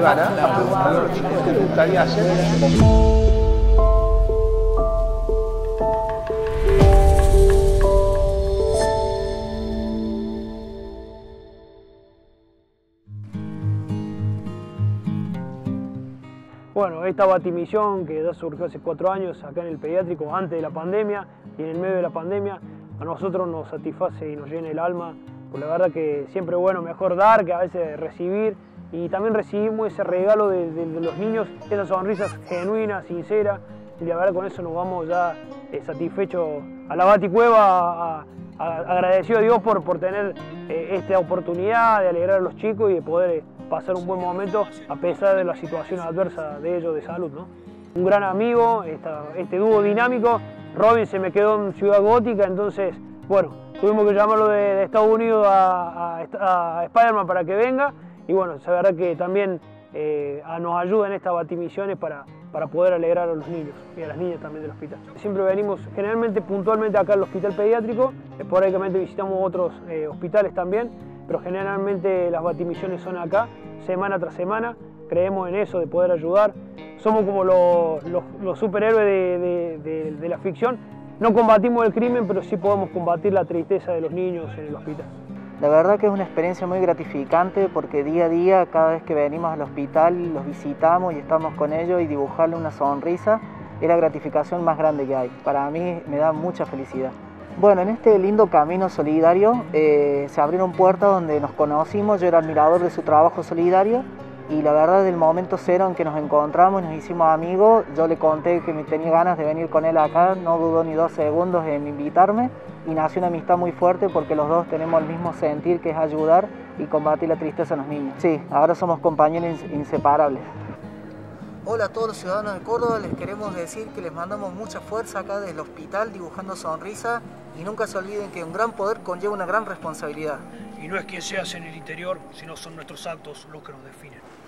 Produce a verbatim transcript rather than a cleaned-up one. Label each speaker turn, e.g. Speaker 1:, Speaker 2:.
Speaker 1: ganas a preguntarle a los chicos qué les gustaría hacer.
Speaker 2: Bueno, esta batimisión que ya surgió hace cuatro años acá en el pediátrico, antes de la pandemia y en el medio de la pandemia, a nosotros nos satisface y nos llena el alma, pues la verdad que siempre es bueno, mejor dar que a veces recibir, y también recibimos ese regalo de, de, de los niños, esas sonrisas genuinas, sinceras, y la verdad con eso nos vamos ya eh, satisfechos a la Baticueva, a, a, agradecido a Dios por, por tener eh, esta oportunidad de alegrar a los chicos y de poder eh, pasar un buen momento a pesar de la situación adversa de ellos de salud, ¿no? Un gran amigo, esta, este dúo dinámico. Robin se me quedó en Ciudad Gótica, entonces, bueno, tuvimos que llamarlo de, de Estados Unidos a, a, a Spider-Man para que venga, y bueno, es verdad que también eh, nos ayuda en estas batimisiones para, para poder alegrar a los niños y a las niñas también del hospital. Siempre venimos generalmente puntualmente acá al hospital pediátrico, esporádicamente visitamos otros eh, hospitales también, pero generalmente las batimisiones son acá, semana tras semana. Creemos en eso, de poder ayudar. Somos como los, los, los superhéroes de, de, de, de la ficción. No combatimos el crimen, pero sí podemos combatir la tristeza de los niños en el hospital.
Speaker 3: La verdad que es una experiencia muy gratificante porque día a día, cada vez que venimos al hospital, los visitamos y estamos con ellos, y dibujarle una sonrisa es la gratificación más grande que hay. Para mí me da mucha felicidad. Bueno, en este lindo camino solidario eh, se abrieron puertas donde nos conocimos. Yo era admirador de su trabajo solidario y la verdad, desde el momento cero en que nos encontramos y nos hicimos amigos, yo le conté que me tenía ganas de venir con él acá, no dudó ni dos segundos en invitarme, y nació una amistad muy fuerte porque los dos tenemos el mismo sentir, que es ayudar y combatir la tristeza en los niños. Sí, ahora somos compañeros inseparables. Hola a todos los ciudadanos de Córdoba, les queremos decir que les mandamos mucha fuerza acá desde el hospital dibujando sonrisa, y nunca se olviden que un gran poder conlleva una gran responsabilidad.
Speaker 2: Y no es quien seas en el interior, sino son nuestros actos los que nos definen.